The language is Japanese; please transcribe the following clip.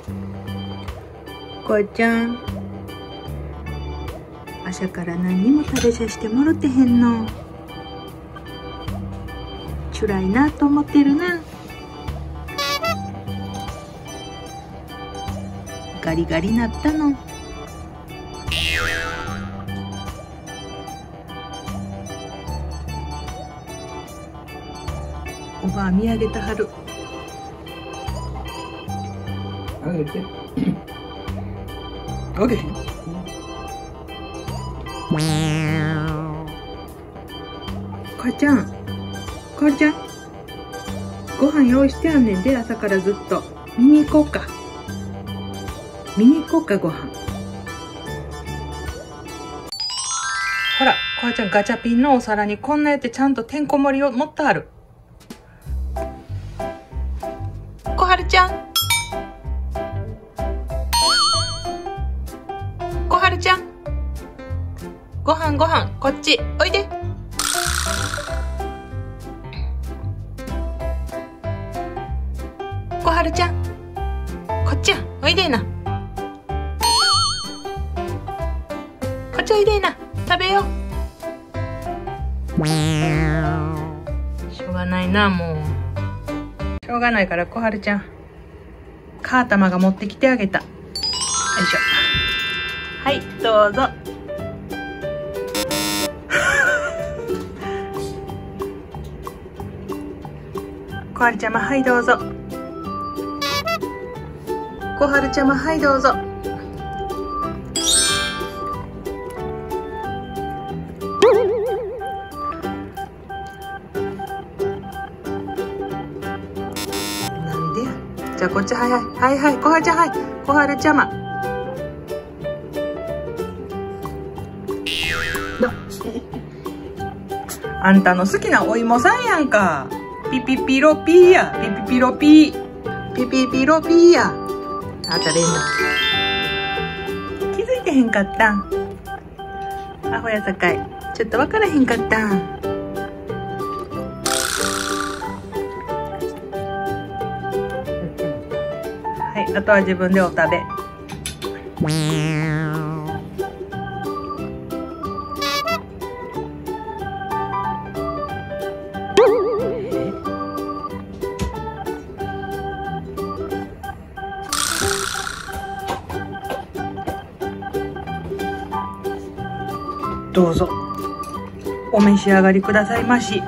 こうちゃん、朝から何にも食べさせてもろてへんの。つらいなと思ってるな。ガリガリなったの。おばあ見上げたはる。 あげて。 あげへん。母ちゃん、母ちゃん、ご飯用意してあんねんで、朝からずっと。見に行こうか。見に行こうか、ご飯。ほら、母ちゃん、ガチャピンのお皿にこんなやってちゃんとてんこ盛りを持ってある。小春ちゃん、小春ちゃん、ご飯ご飯、こっちおいで。小春ちゃん、こっちや、おいでな。こっちおいでな、食べよう。しょうがないな、もう。しょうがないから小春ちゃん、カータマが持ってきてあげた。よいしょ。はい、どうぞ。小春ちゃま、はいどうぞ。小春ちゃま、はいどうぞ。なんでや。じゃあこっち、はいはいはいはい、小春ちゃん、はい、小春ちゃま。あんたの好きなお芋さんやんか。ピピピロピーや、ピピピロピー、ピピピロピーや。あんた連打気づいてへんかったん。アホやさかい、ちょっとわからへんかったん。はい、あとは自分でお食べ。どうぞお召し上がりくださいまし。